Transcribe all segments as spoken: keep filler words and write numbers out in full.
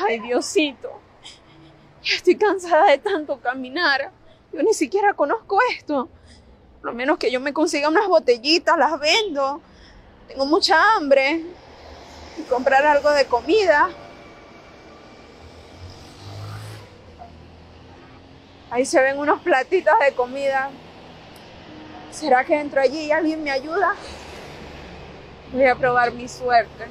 Ay, Diosito. Ya estoy cansada de tanto caminar. Yo ni siquiera conozco esto. Por lo menos que yo me consiga unas botellitas, las vendo. Tengo mucha hambre. Y comprar algo de comida. Ahí se ven unos platitos de comida. ¿Será que entro allí y alguien me ayuda? Voy a probar mi suerte.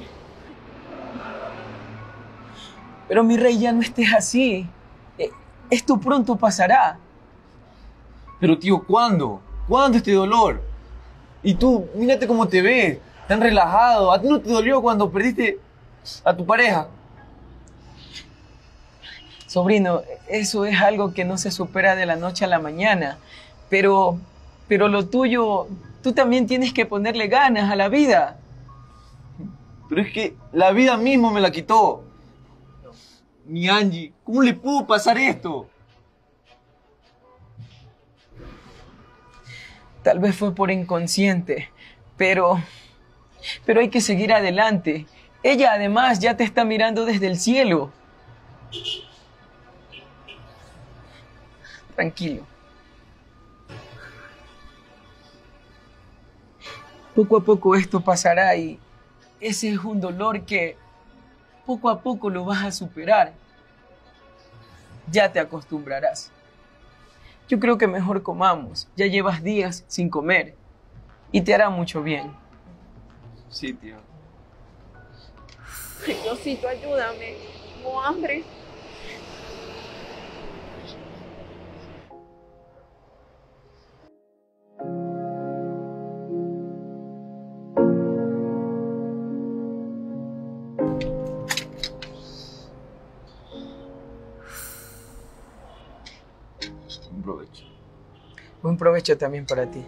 Pero mi rey, ya no estés así. Eh, Esto pronto pasará. Pero tío, ¿cuándo? ¿Cuándo este dolor? Y tú, mírate cómo te ves, tan relajado. ¿A ti no te dolió cuando perdiste a tu pareja? Sobrino, eso es algo que no se supera de la noche a la mañana. Pero, pero lo tuyo, tú también tienes que ponerle ganas a la vida. Pero es que la vida mismo me la quitó. Mi Angie, ¿cómo le pudo pasar esto? Tal vez fue por inconsciente, pero, pero hay que seguir adelante. Ella además ya te está mirando desde el cielo. Tranquilo. Poco a poco esto pasará y ese es un dolor que poco a poco lo vas a superar. Ya te acostumbrarás. Yo creo que mejor comamos. Ya llevas días sin comer y te hará mucho bien. Sí, tío. Ay, Diosito, ayúdame. Tengo hambre. Buen provecho. Buen provecho también para ti.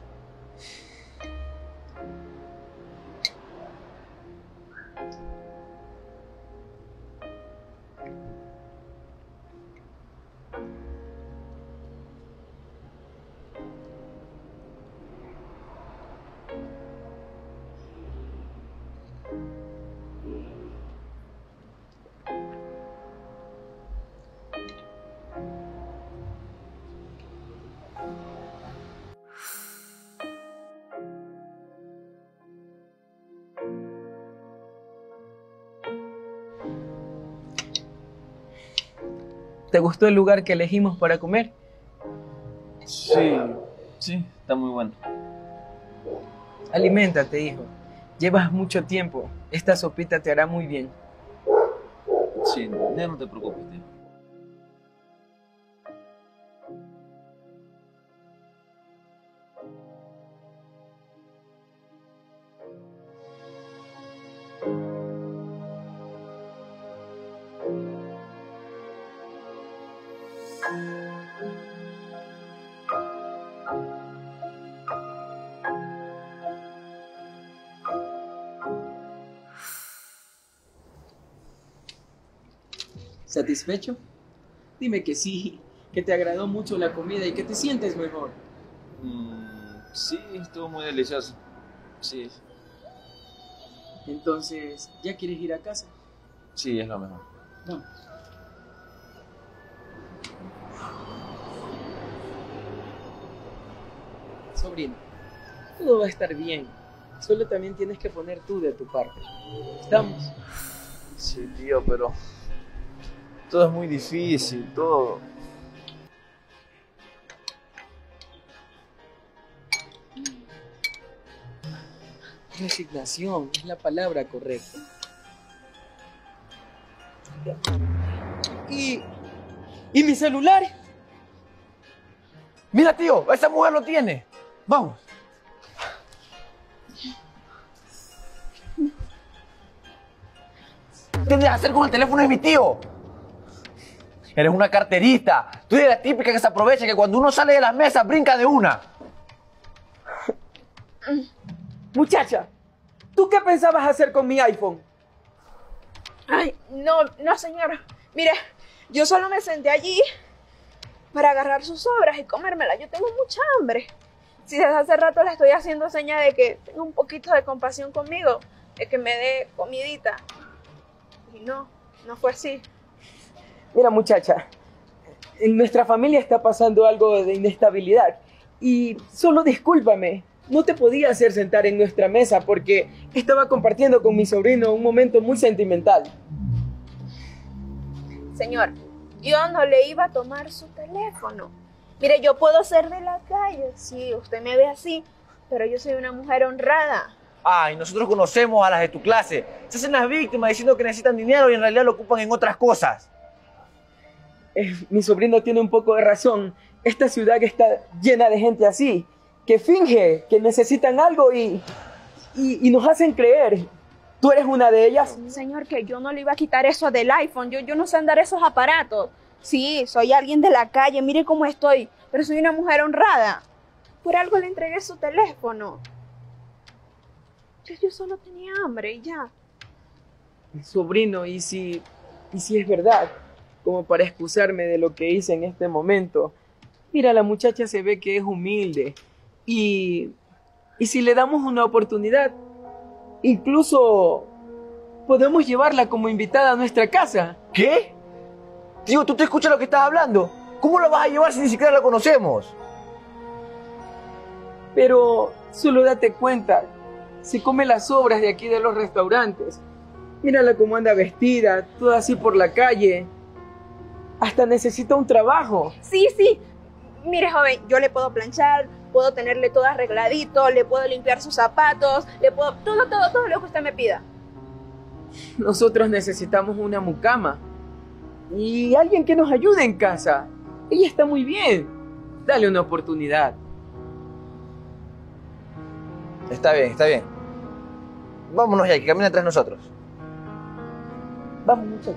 ¿Te gustó el lugar que elegimos para comer? Sí, sí, está muy bueno. Aliméntate, hijo. Llevas mucho tiempo. Esta sopita te hará muy bien. Sí, ya no te preocupes, tío. ¿Satisfecho? Dime que sí, que te agradó mucho la comida y que te sientes mejor. Mm, sí, estuvo muy delicioso. Sí, Entonces, ¿ya quieres ir a casa? sí, es lo mejor. Vamos. Sobrino, todo va a estar bien. Solo también tienes que poner tú de tu parte. ¿Estamos? Sí, tío, pero todo es muy difícil, todo. Resignación es la palabra correcta. ¿Y, y mi celular? Mira, tío, esa mujer lo tiene. Vamos. ¿Qué tienes que hacer con el teléfono de mi tío? Eres una carterista. Tú eres la típica que se aprovecha, que cuando uno sale de las mesas brinca de una. Muchacha, ¿tú qué pensabas hacer con mi iPhone? Ay, no, no, señora. Mire, yo solo me senté allí para agarrar sus sobras y comérmelas. Yo tengo mucha hambre. Si desde hace rato le estoy haciendo seña de que tenga un poquito de compasión conmigo, de que me dé comidita. Y no, no fue así. Mira, muchacha, en nuestra familia está pasando algo de inestabilidad y solo discúlpame, no te podía hacer sentar en nuestra mesa porque estaba compartiendo con mi sobrino un momento muy sentimental. Señor, yo no le iba a tomar su teléfono. Mire, yo puedo ser de la calle, sí, usted me ve así, pero yo soy una mujer honrada. Ay, nosotros conocemos a las de tu clase. Se hacen las víctimas diciendo que necesitan dinero y en realidad lo ocupan en otras cosas. Eh, mi sobrino tiene un poco de razón. Esta ciudad está llena de gente así, que finge que necesitan algo y, y, y nos hacen creer. ¿Tú eres una de ellas? Señor, que yo no le iba a quitar eso del iPhone. Yo, yo no sé andar esos aparatos. Sí, soy alguien de la calle, mire cómo estoy, pero soy una mujer honrada. Por algo le entregué su teléfono. Yo, yo solo tenía hambre y ya. Sobrino, ¿y si, y si es verdad? Como para excusarme de lo que hice en este momento. Mira, la muchacha se ve que es humilde. Y, y si le damos una oportunidad, incluso podemos llevarla como invitada a nuestra casa. ¿Qué? Tío, ¿tú te escuchas lo que estás hablando? ¿Cómo la vas a llevar si ni siquiera la conocemos? Pero solo date cuenta, se come las sobras de aquí de los restaurantes. Mírala cómo anda vestida, toda así por la calle. Hasta necesita un trabajo. Sí, sí. Mire, joven, yo le puedo planchar, puedo tenerle todo arregladito, le puedo limpiar sus zapatos, le puedo... Todo, todo, todo lo que usted me pida. Nosotros necesitamos una mucama. Y alguien que nos ayude en casa. Ella está muy bien. Dale una oportunidad. Está bien, está bien. Vámonos ya, que camina tras nosotros. Vamos, muchachos.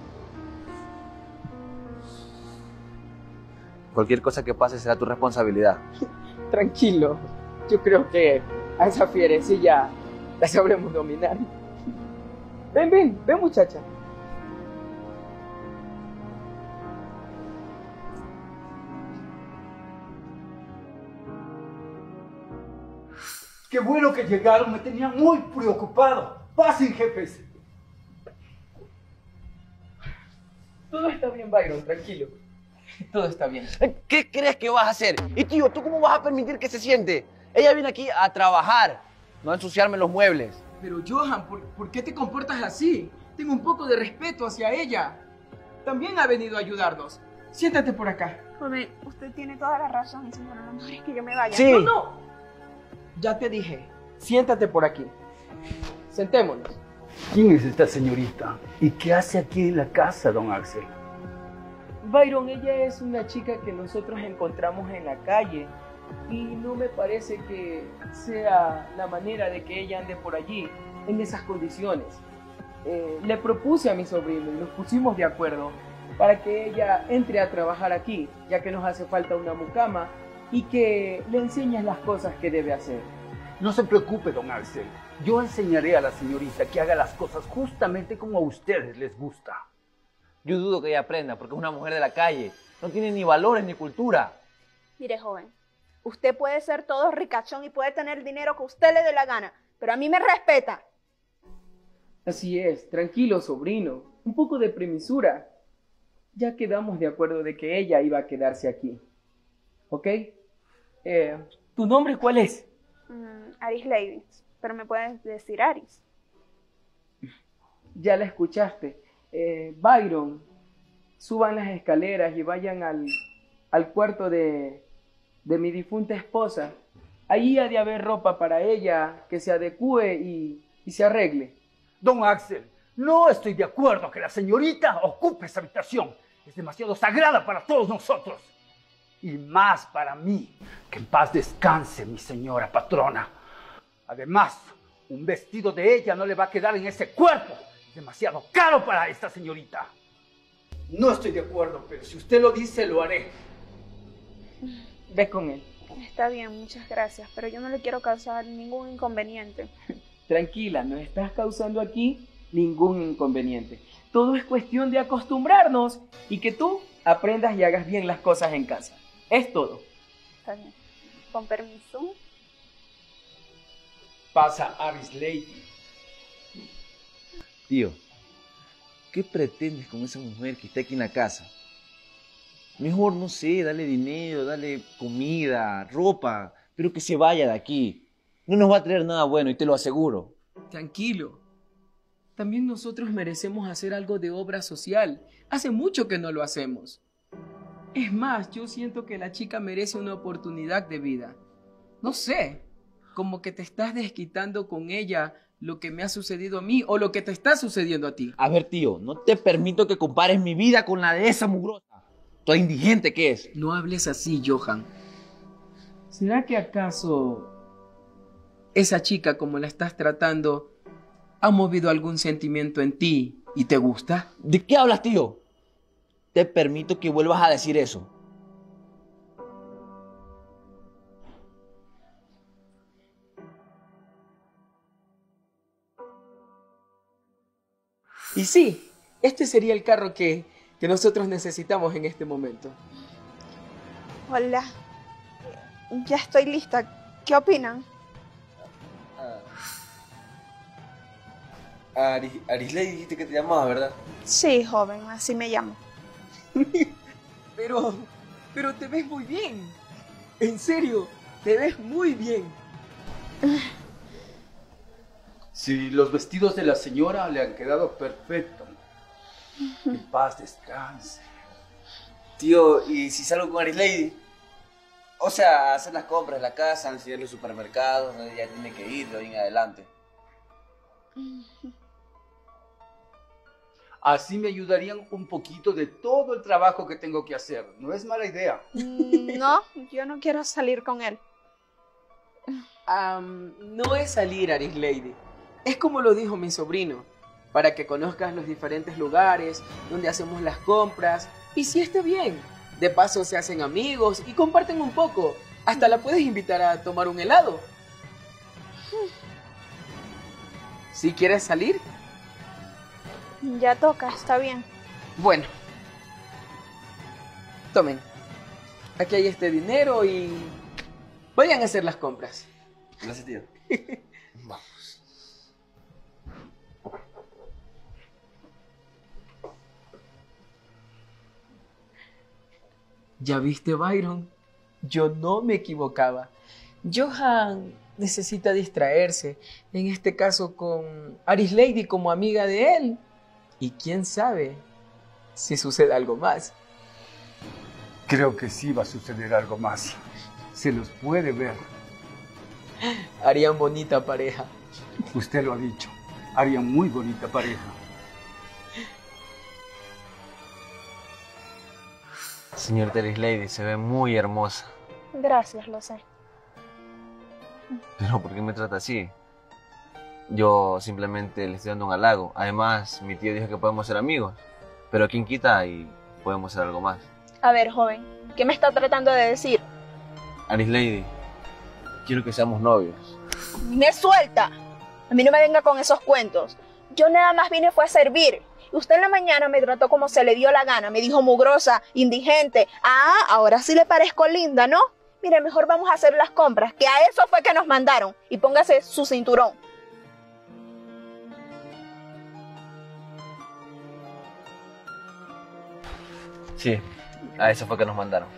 Cualquier cosa que pase será tu responsabilidad. Tranquilo. Yo creo que a esa fierecilla la sabremos dominar. Ven, ven, ven, muchacha. Qué bueno que llegaron, me tenía muy preocupado. Pasen, jefes. Todo está bien, Byron, tranquilo. Todo está bien. ¿Qué crees que vas a hacer? Y tío, ¿tú cómo vas a permitir que se siente? Ella viene aquí a trabajar, no a ensuciarme los muebles. Pero Johan, ¿por, ¿por qué te comportas así? Tengo un poco de respeto hacia ella. También ha venido a ayudarnos. Siéntate por acá. Joven, usted tiene toda la razón, señora. Lo mejor es que yo me vaya. Sí. No, no. Ya te dije. Siéntate por aquí. Sentémonos. ¿Quién es esta señorita? ¿Y qué hace aquí en la casa, don Axel? Byron, ella es una chica que nosotros encontramos en la calle y no me parece que sea la manera de que ella ande por allí en esas condiciones. Eh, le propuse a mi sobrino y nos pusimos de acuerdo para que ella entre a trabajar aquí, ya que nos hace falta una mucama y que le enseñes las cosas que debe hacer. No se preocupe, don Axel. Yo enseñaré a la señorita que haga las cosas justamente como a ustedes les gusta. Yo dudo que ella aprenda, porque es una mujer de la calle. No tiene ni valores ni cultura. Mire, joven, usted puede ser todo ricachón y puede tener el dinero que usted le dé la gana, pero a mí me respeta. Así es, tranquilo, sobrino. Un poco de premisura. Ya quedamos de acuerdo de que ella iba a quedarse aquí. ¿Ok? Eh, ¿Tu nombre cuál es? Mm, Aris Levis, pero me puedes decir Aris. Ya la escuchaste. Eh, Byron, suban las escaleras y vayan al, al cuarto de, de mi difunta esposa. Allí ha de haber ropa para ella que se adecue y, y se arregle. Don Axel, no estoy de acuerdo que la señorita ocupe esa habitación. Es demasiado sagrada para todos nosotros. Y más para mí. Que en paz descanse mi señora patrona. Además, un vestido de ella no le va a quedar en ese cuerpo. Es demasiado caro para esta señorita. No estoy de acuerdo, pero si usted lo dice, lo haré. Ve con él. Está bien, muchas gracias, pero yo no le quiero causar ningún inconveniente. Tranquila, no estás causando aquí ningún inconveniente. Todo es cuestión de acostumbrarnos y que tú aprendas y hagas bien las cosas en casa. Es todo. Está bien. Con permiso. Pasa Aris Lady. Tío, ¿qué pretendes con esa mujer que está aquí en la casa? Mejor, no sé, dale dinero, dale comida, ropa, pero que se vaya de aquí. No nos va a traer nada bueno y te lo aseguro. Tranquilo. También nosotros merecemos hacer algo de obra social. Hace mucho que no lo hacemos. Es más, yo siento que la chica merece una oportunidad de vida. No sé, como que te estás desquitando con ella lo que me ha sucedido a mí o lo que te está sucediendo a ti. A ver, tío, no te permito que compares mi vida con la de esa mugrosa. Toda indigente que es. No hables así, Johan. ¿Será que acaso esa chica, como la estás tratando, ha movido algún sentimiento en ti y te gusta? ¿De qué hablas, tío? Te permito que vuelvas a decir eso. Y sí, este sería el carro que, que nosotros necesitamos en este momento. Hola. Ya estoy lista. ¿Qué opinan? Aris, Arisley dijiste que te llamabas, ¿verdad? Sí, joven, así me llamo. Pero, pero te ves muy bien. En serio, te ves muy bien. Sí, los vestidos de la señora le han quedado perfectos. En paz descanse. Tío, ¿y si salgo con Arisley? O sea, hacer las compras de la casa, enseñarle los supermercados, ¿no? Ya tiene que ir de hoy en adelante. Así me ayudarían un poquito de todo el trabajo que tengo que hacer. No es mala idea. Mm, No, yo no quiero salir con él. Um, no es salir, Arisley. Es como lo dijo mi sobrino, para que conozcas los diferentes lugares donde hacemos las compras. Y si está bien, de paso se hacen amigos y comparten un poco. Hasta la puedes invitar a tomar un helado. ¿Si quieres salir? Ya toca, está bien. Bueno. Tomen. Aquí hay este dinero y vayan a hacer las compras. Gracias, tío. Vamos. ¿Ya viste, Byron? Yo no me equivocaba. Johan necesita distraerse, en este caso con Arisley como amiga de él. Y quién sabe si sucede algo más. Creo que sí va a suceder algo más. Se los puede ver. Harían bonita pareja. Usted lo ha dicho. Harían muy bonita pareja. Señorita Arisley, se ve muy hermosa. Gracias, lo sé. Pero ¿por qué me trata así? Yo simplemente le estoy dando un halago. Además, mi tío dijo que podemos ser amigos. Pero quién quita y podemos hacer algo más. A ver, joven, ¿qué me está tratando de decir? Arisley, quiero que seamos novios. ¡Me suelta! A mí no me venga con esos cuentos. Yo nada más vine fue a servir. Y usted en la mañana me trató como se le dio la gana. Me dijo mugrosa, indigente. Ah, ahora sí le parezco linda, ¿no? Mire, mejor vamos a hacer las compras, que a eso fue que nos mandaron. Y póngase su cinturón. Sí, a eso fue que nos mandaron.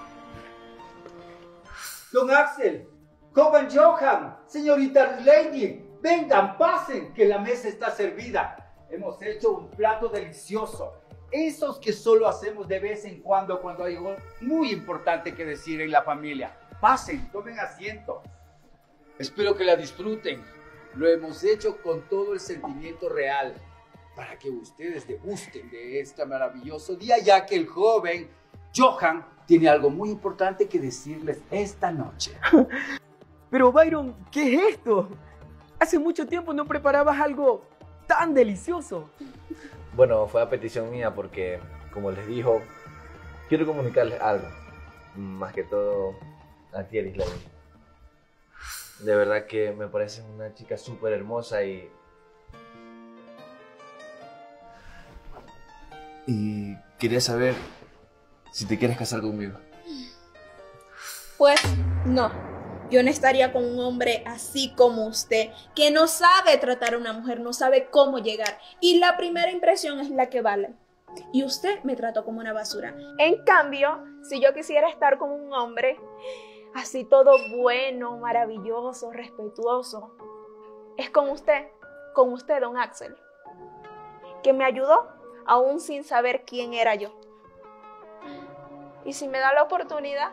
Don Axel, joven Johan, señorita Lady, vengan, pasen, que la mesa está servida. Hemos hecho un plato delicioso. Esos que solo hacemos de vez en cuando cuando hay algo muy importante que decir en la familia. Pasen, tomen asiento. Espero que la disfruten. Lo hemos hecho con todo el sentimiento real para que ustedes degusten de este maravilloso día, ya que el joven Johan tiene algo muy importante que decirles esta noche. Pero Byron, ¿qué es esto? Hace mucho tiempo no preparabas algo tan delicioso. Bueno, fue a petición mía porque, como les dijo, quiero comunicarles algo. Más que todo a ti, Arisley. De verdad que me pareces una chica súper hermosa y... Y quería saber si te quieres casar conmigo. Pues no. Yo no estaría con un hombre así como usted, que no sabe tratar a una mujer, no sabe cómo llegar. Y la primera impresión es la que vale. Y usted me trató como una basura. En cambio, si yo quisiera estar con un hombre así todo bueno, maravilloso, respetuoso, es con usted, con usted, don Axel, que me ayudó aún sin saber quién era yo. Y si me da la oportunidad,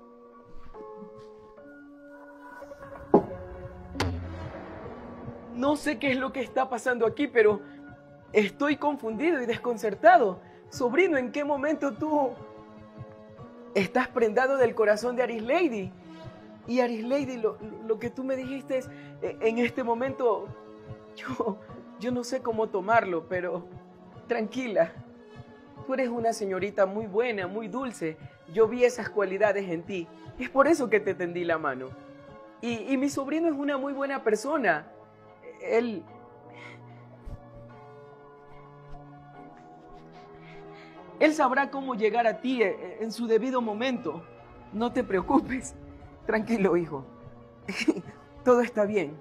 No sé qué es lo que está pasando aquí, pero estoy confundido y desconcertado. Sobrino, ¿en qué momento tú estás prendado del corazón de Arislady? Y Arislady, lo, lo que tú me dijiste es, en este momento, yo, yo no sé cómo tomarlo, pero tranquila. Tú eres una señorita muy buena, muy dulce. Yo vi esas cualidades en ti. Es por eso que te tendí la mano. Y, y mi sobrino es una muy buena persona. Él... Él sabrá cómo llegar a ti en su debido momento. No te preocupes. Tranquilo, hijo. Todo está bien.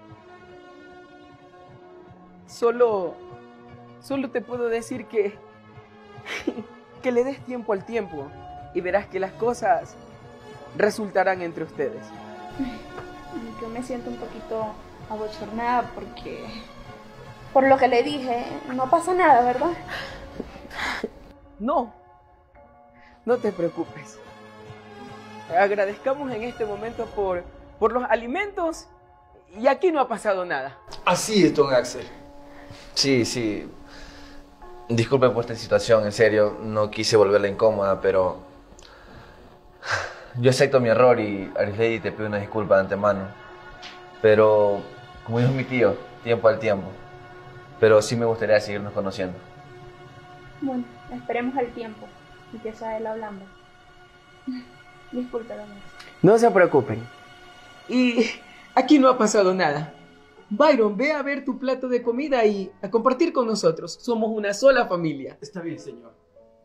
Solo... Solo te puedo decir que... que le des tiempo al tiempo y verás que las cosas resultarán entre ustedes. Yo me siento un poquito abochornada porque... Por lo que le dije, no pasa nada, ¿verdad? No, no te preocupes. Agradezcamos en este momento por, por los alimentos y aquí no ha pasado nada. Así es, don Axel. Sí, sí. Disculpe por esta situación, en serio, no quise volverla incómoda, pero... Yo acepto mi error y Arislady te pido una disculpa de antemano. Pero, como dijo mi tío, tiempo al tiempo. Pero sí me gustaría seguirnos conociendo. Bueno, esperemos el tiempo y que sea él hablando. Disculpe, don Axel. No se preocupen. Y aquí no ha pasado nada. Byron, ve a ver tu plato de comida y a compartir con nosotros. Somos una sola familia. Está bien, señor.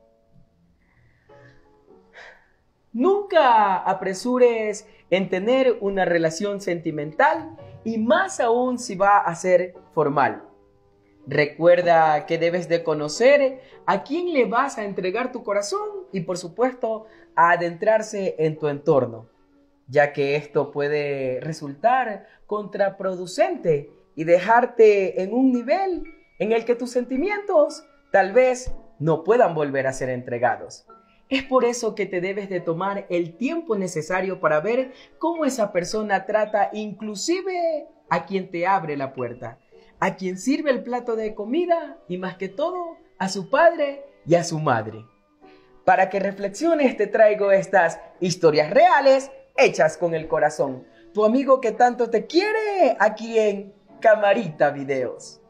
Nunca apresures en tener una relación sentimental y más aún si va a ser formal. Recuerda que debes de conocer a quién le vas a entregar tu corazón y por supuesto a adentrarse en tu entorno, ya que esto puede resultar contraproducente y dejarte en un nivel en el que tus sentimientos tal vez no puedan volver a ser entregados. Es por eso que te debes de tomar el tiempo necesario para ver cómo esa persona trata inclusive a quien te abre la puerta, a quien sirve el plato de comida y más que todo a su padre y a su madre. Para que reflexiones te traigo estas historias reales hechas con el corazón. Tu amigo que tanto te quiere aquí en Camarita Videos.